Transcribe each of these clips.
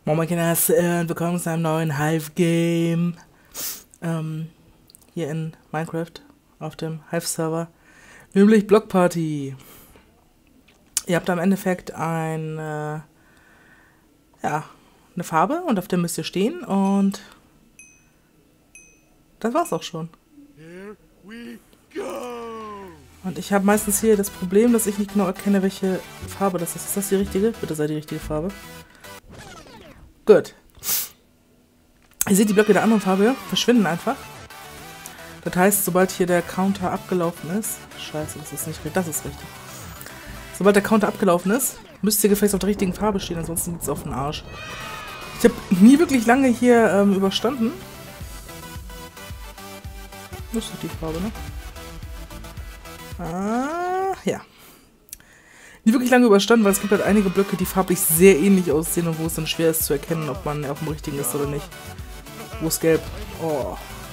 Moin Kinders, willkommen zu einem neuen Hive-Game hier in Minecraft auf dem Hive-Server, nämlich Block Party. Ihr habt im Endeffekt eine Farbe und auf der müsst ihr stehen und das war's auch schon. Und ich habe meistens hier das Problem, dass ich nicht genau erkenne, welche Farbe das ist. Ist das die richtige? Bitte sei die richtige Farbe. Gut. Ihr seht, die Blöcke der anderen Farbe verschwinden einfach. Das heißt, sobald hier der Counter abgelaufen ist... Scheiße, das ist nicht richtig. Das ist richtig. Sobald der Counter abgelaufen ist, müsst ihr gefälligst auf der richtigen Farbe stehen, ansonsten liegt es auf den Arsch. Ich habe nie wirklich lange hier überstanden. Das ist doch die Farbe, ne? Ah, ja. Nie wirklich lange überstanden, weil es gibt halt einige Blöcke, die farblich sehr ähnlich aussehen und wo es dann schwer ist zu erkennen, ob man auf dem richtigen ist oder nicht. Wo ist gelb? Oh.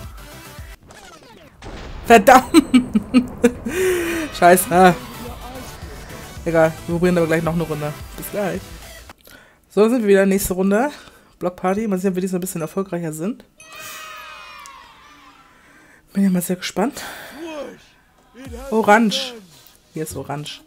Verdammt! Scheiße. Ah. Egal, wir probieren aber gleich noch eine Runde. Bis gleich. So, dann sind wir wieder. Nächste Runde. Block Party. Mal sehen, ob wir diesmal ein bisschen erfolgreicher sind. Bin ja mal sehr gespannt. Orange. Hier ist Orange.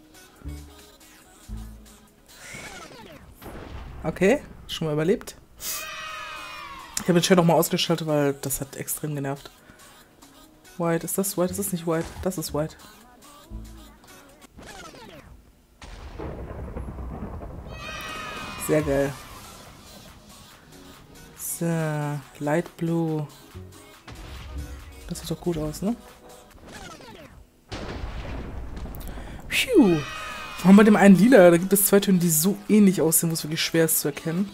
Okay, schon mal überlebt. Ich habe den Chat noch mal ausgeschaltet, weil das hat extrem genervt. White, ist das White? Das ist nicht White. Das ist White. Sehr geil. So, Light Blue. Das sieht doch gut aus, ne? Phew. Warum bei dem einen Lila? Da gibt es zwei Töne, die so ähnlich aussehen, wo es wirklich schwer ist zu erkennen.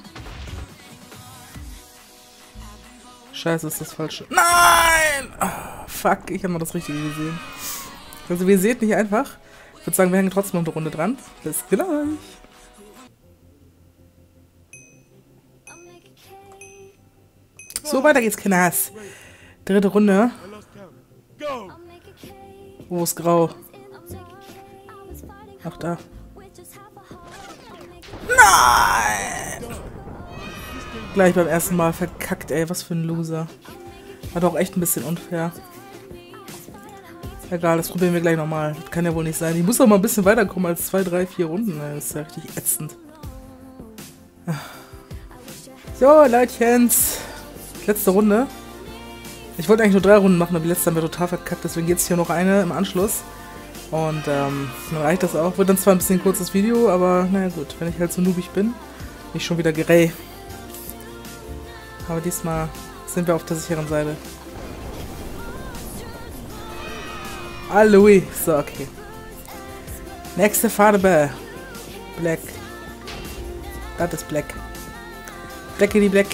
Scheiße, ist das falsche. Nein! Oh, fuck, ich habe mal das Richtige gesehen. Also, ihr seht nicht einfach. Ich würde sagen, wir hängen trotzdem noch eine Runde dran. Bis gleich. So, weiter geht's, Kinders. Dritte Runde. Wo ist grau? Ach, da. Nein! Gleich beim ersten Mal verkackt, ey. Was für ein Loser. War doch echt ein bisschen unfair. Egal, das probieren wir gleich nochmal. Das kann ja wohl nicht sein. Ich muss doch mal ein bisschen weiterkommen als 2, 3, 4 Runden. Das ist ja richtig ätzend. So, Leutchens. Letzte Runde. Ich wollte eigentlich nur 3 Runden machen, aber die letzte haben wir total verkackt. Deswegen geht es hier noch eine im Anschluss. Und dann reicht das auch. Wird dann zwar ein bisschen ein kurzes Video, aber naja gut, wenn ich halt so noobig bin, bin ich schon wieder gerei. Aber diesmal sind wir auf der sicheren Seite. Aloe. So, okay. Nächste Farbe. Black. Das ist Black. Blackity Black.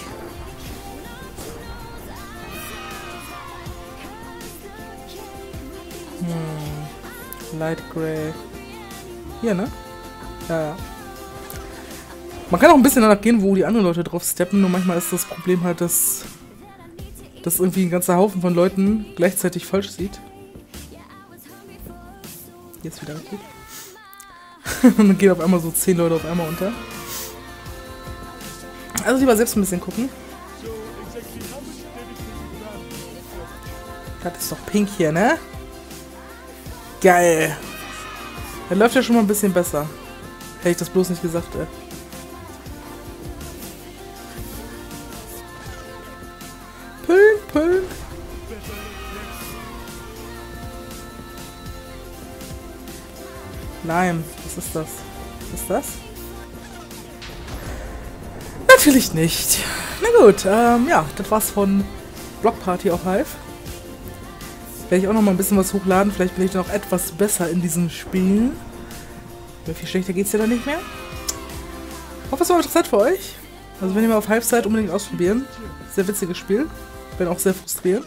Light Grey. Hier, ne? Ja. Man kann auch ein bisschen danach gehen, wo die anderen Leute drauf steppen, nur manchmal ist das Problem halt, dass irgendwie ein ganzer Haufen von Leuten gleichzeitig falsch sieht. Jetzt wieder richtig. Und dann gehen auf einmal so 10 Leute auf einmal unter. Also lieber selbst ein bisschen gucken. Das ist doch pink hier, ne? Geil. Der läuft ja schon mal ein bisschen besser. Hätte ich das bloß nicht gesagt, ey. Pink, pink. Lime. Was ist das? Was ist das? Natürlich nicht. Na gut, ja, das war's von Block Party auf Hive. Werde ich auch noch mal ein bisschen was hochladen. Vielleicht bin ich dann auch etwas besser in diesem Spiel. Weil viel schlechter geht's ja dann nicht mehr. Ich hoffe, es war interessant für euch. Also wenn ihr mal auf Hive seid, unbedingt ausprobieren. Sehr witziges Spiel. Bin auch sehr frustrierend.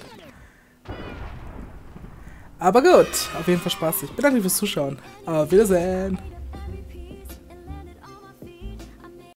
Aber gut, auf jeden Fall spaßig. Bedanke mich fürs Zuschauen. Auf Wiedersehen.